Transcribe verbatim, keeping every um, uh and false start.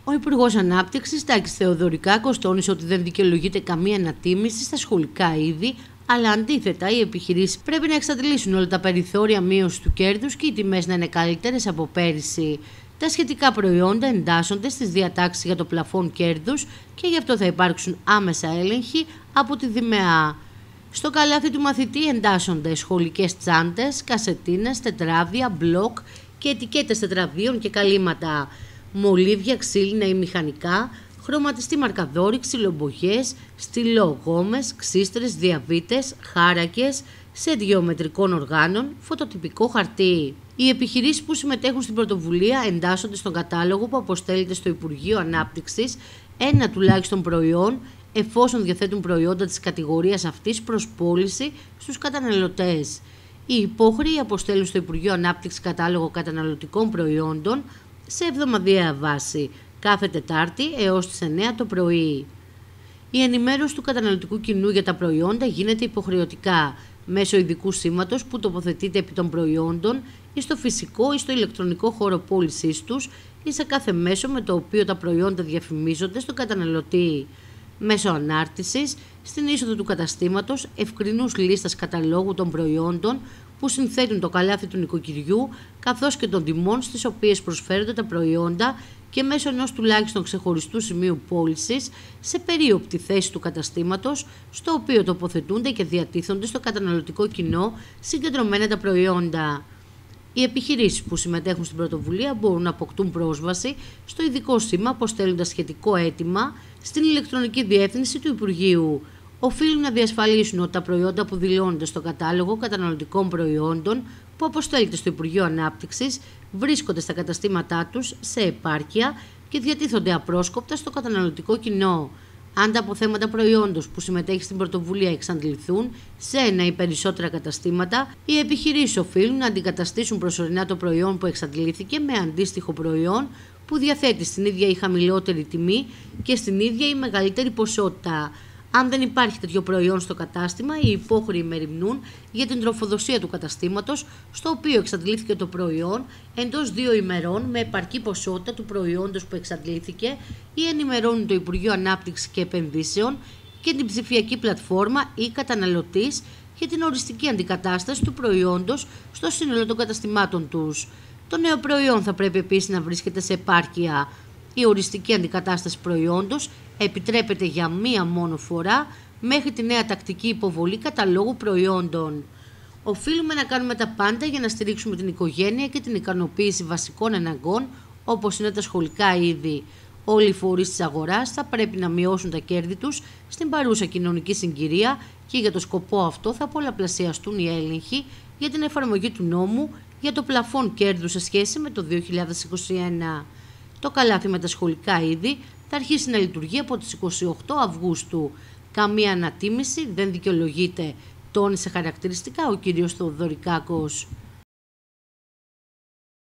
Ο Υπουργός Ανάπτυξης, Τάκης Θεοδωρικάκος, τόνισε ότι δεν δικαιολογείται καμία ανατίμηση στα σχολικά είδη, αλλά αντίθετα οι επιχειρήσεις πρέπει να εξαντλήσουν όλα τα περιθώρια μείωσης του κέρδους και οι τιμές να είναι καλύτερες από πέρυσι. Τα σχετικά προϊόντα εντάσσονται στις διατάξεις για το πλαφόν κέρδους και γι' αυτό θα υπάρξουν άμεσα έλεγχοι από τη ΔΜΑ. Στο καλάθι του μαθητή εντάσσονται σχολικές τσάντες, κασετίνες, τετράδια, μπλοκ και ετικέτες τετραδίων και καλύματα, μολύβια, ξύλινα ή μηχανικά, χρωματιστή μαρκαδόροι, ξυλομπογιές, στυλό γόμες, ξύστρες, διαβήτες, χάρακες, σετ γεωμετρικών οργάνων, φωτοτυπικό χαρτί. Οι επιχειρήσεις που συμμετέχουν στην πρωτοβουλία εντάσσονται στον κατάλογο που αποστέλλεται στο Υπουργείο Ανάπτυξης ένα τουλάχιστον προϊόν, εφόσον διαθέτουν προϊόντα της κατηγορίας αυτής προς πώληση στους καταναλωτές. Οι υπόχρεοι αποστέλουν στο Υπουργείο Ανάπτυξης κατάλογο καταναλωτικών προϊόντων σε εβδομαδιαία βάση, κάθε Τετάρτη έως τις εννέα το πρωί. Η ενημέρωση του καταναλωτικού κοινού για τα προϊόντα γίνεται υποχρεωτικά μέσω ειδικού σήματος που τοποθετείται επί των προϊόντων ή στο φυσικό ή στο ηλεκτρονικό χώρο πώλησής τους ή σε κάθε μέσο με το οποίο τα προϊόντα διαφημίζονται στον καταναλωτή. Μέσω ανάρτησης, στην είσοδο του καταστήματος, ευκρινούς λίστας καταλόγου των προϊόντων που συνθέτουν το καλάθι του νοικοκυριού, καθώς και των τιμών στις οποίες προσφέρονται τα προϊόντα και μέσω ενός τουλάχιστον ξεχωριστού σημείου πώλησης σε περίοπτη θέση του καταστήματος, στο οποίο τοποθετούνται και διατίθονται στο καταναλωτικό κοινό συγκεντρωμένα τα προϊόντα. Οι επιχειρήσεις που συμμετέχουν στην πρωτοβουλία μπορούν να αποκτούν πρόσβαση στο ειδικό σήμα αποστέλλοντας σχετικό αίτημα στην ηλεκτρονική διεύθυνση του Υπουργείου. Οφείλουν να διασφαλίσουν ότι τα προϊόντα που δηλώνονται στο κατάλογο καταναλωτικών προϊόντων που αποστέλλεται στο Υπουργείο Ανάπτυξης βρίσκονται στα καταστήματά τους σε επάρκεια και διατίθονται απρόσκοπτα στο καταναλωτικό κοινό. Αν τα αποθέματα προϊόντος που συμμετέχει στην πρωτοβουλία εξαντληθούν σε ένα ή περισσότερα καταστήματα, οι επιχειρήσεις οφείλουν να αντικαταστήσουν προσωρινά το προϊόν που εξαντλήθηκε με αντίστοιχο προϊόν που διαθέτει στην ίδια ή χαμηλότερη τιμή και στην ίδια ή μεγαλύτερη ποσότητα. Αν δεν υπάρχει τέτοιο προϊόν στο κατάστημα, οι υπόχρεοι μεριμνούν για την τροφοδοσία του καταστήματος, στο οποίο εξαντλήθηκε το προϊόν, εντός δύο ημερών με επαρκή ποσότητα του προϊόντος που εξαντλήθηκε ή ενημερώνουν το Υπουργείο Ανάπτυξης και Επενδύσεων και την ψηφιακή πλατφόρμα ή καταναλωτής για την οριστική αντικατάσταση του προϊόντος στο σύνολο των καταστημάτων τους. Το νέο προϊόν θα πρέπει επίσης να βρίσκεται σε επάρκεια. Η οριστική αντικατάσταση προϊόντος επιτρέπεται για μία μόνο φορά μέχρι τη νέα τακτική υποβολή καταλόγου προϊόντων. Οφείλουμε να κάνουμε τα πάντα για να στηρίξουμε την οικογένεια και την ικανοποίηση βασικών αναγκών όπως είναι τα σχολικά είδη. Όλοι οι φορείς της αγοράς θα πρέπει να μειώσουν τα κέρδη τους στην παρούσα κοινωνική συγκυρία και για το σκοπό αυτό θα πολλαπλασιαστούν οι έλεγχοι για την εφαρμογή του νόμου για το πλαφόν κέρδου σε σχέση με το δύο χιλιάδες είκοσι ένα. Το καλάθι με τα σχολικά είδη θα αρχίσει να λειτουργεί από τις είκοσι οκτώ Αυγούστου. Καμία ανατίμηση δεν δικαιολογείται, τόνισε χαρακτηριστικά ο κύριος Θεοδωρικάκος.